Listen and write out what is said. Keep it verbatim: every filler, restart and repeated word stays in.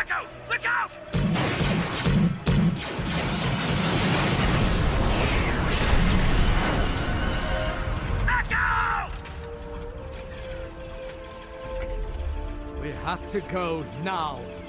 Echo! Look out! Echo! We have to go now.